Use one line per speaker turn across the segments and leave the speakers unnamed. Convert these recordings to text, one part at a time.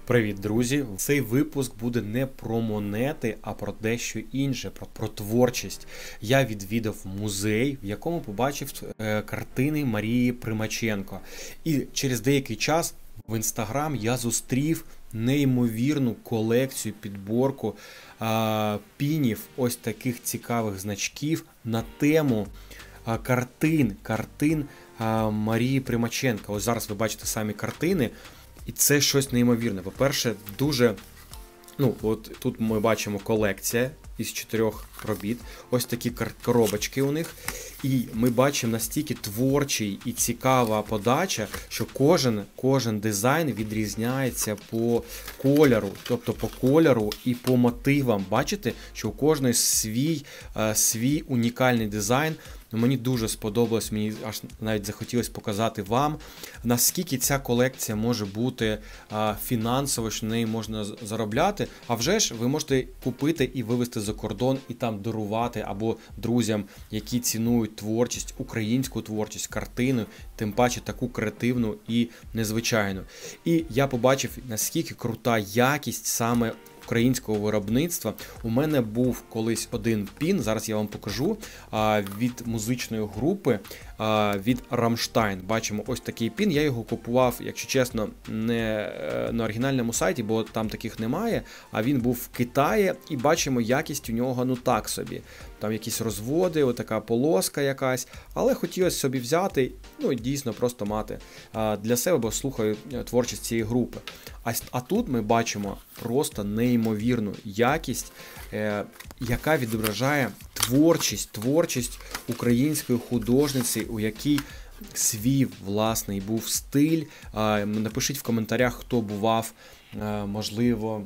Привіт, друзі! Цей випуск буде не про монети, а про дещо інше, про творчість. Я відвідав музей, в якому побачив картини Марії Примаченко. І через деякий час в Інстаграм я зустрів неймовірну колекцію, підборку пінів, ось таких цікавих значків на тему картин Марії Примаченко. Ось зараз ви бачите самі картини. І це щось неймовірне. По-перше, дуже, от тут ми бачимо колекція із 4 робіт. Ось такі коробочки у них. І ми бачимо настільки творчий і цікава подача, що кожен дизайн відрізняється по кольору, тобто по кольору і по мотивам. Бачите, що у кожної свій унікальний дизайн. Мені дуже сподобалось, мені аж навіть захотілося показати вам, наскільки ця колекція може бути фінансово, що на неї можна заробляти. А вже ж ви можете купити і вивезти за кордон, і там дарувати або друзям, які цінують творчість, українську творчість, картину, тим паче таку креативну і незвичайну. І я побачив, наскільки крута якість саме українського виробництва. У мене був колись один пін, зараз я вам покажу, від музичної групи, від Рамштайн. Бачимо ось такий пін, я його купував, якщо чесно, не на оригінальному сайті, бо там таких немає, а він був в Китаї, і бачимо, якість у нього, так собі. Там якісь розводи, отака полоска якась, але хотілося собі взяти, і дійсно просто мати для себе, бо слухаю творчість цієї групи. А тут ми бачимо просто неймовірну якість, яка відображає творчість української художниці, у якій свій власний був стиль. Напишіть в коментарях, хто бував, можливо,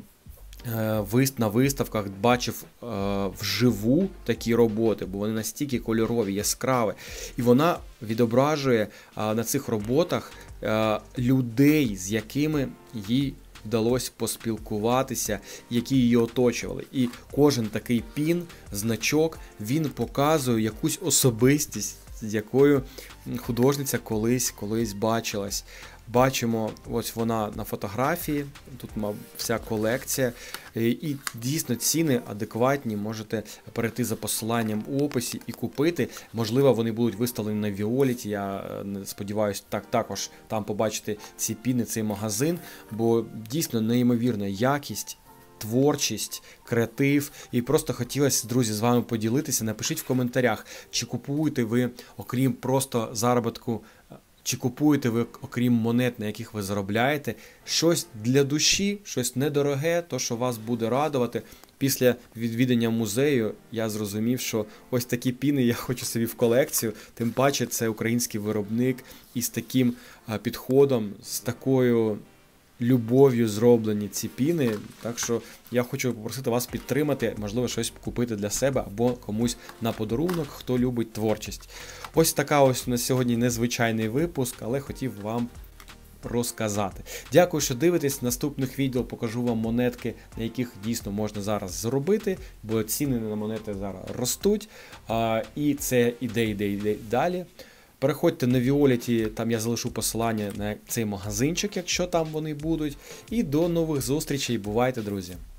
на виставках, бачив вживу такі роботи, бо вони настільки кольорові, яскраві. І вона відображує на цих роботах людей, з якими їй вдалося поспілкуватися, які її оточували. І кожен такий пін, значок, він показує якусь особистість, з якою художниця колись бачилась. Бачимо, ось вона на фотографії, тут вся колекція, і дійсно ціни адекватні, можете перейти за посиланням у описі і купити. Можливо, вони будуть виставлені на Віоліті, я сподіваюся, також там побачити ці піни, цей магазин, бо дійсно неймовірна якість, творчість, креатив. І просто хотілося, друзі, з вами поділитися. Напишіть в коментарях, чи купуєте ви, окрім просто заробітку, чи купуєте ви, окрім монет, на яких ви заробляєте, щось для душі, щось недороге, то, що вас буде радувати. Після відвідання музею я зрозумів, що ось такі піни я хочу собі в колекцію, тим паче це український виробник і з таким підходом, з такою любов'ю зроблені ці піни. Так що я хочу попросити вас підтримати, можливо, щось купити для себе або комусь на подарунок, хто любить творчість. Ось така ось на сьогодні незвичайний випуск, але хотів вам розказати. Дякую, що дивитесь. В наступних відео покажу вам монетки, на яких дійсно можна зараз заробити, бо ціни на монети зараз ростуть, і це іде далі. Переходьте на Віоліті, там я залишу посилання на цей магазинчик, якщо там вони будуть. І до нових зустрічей. Бувайте, друзі!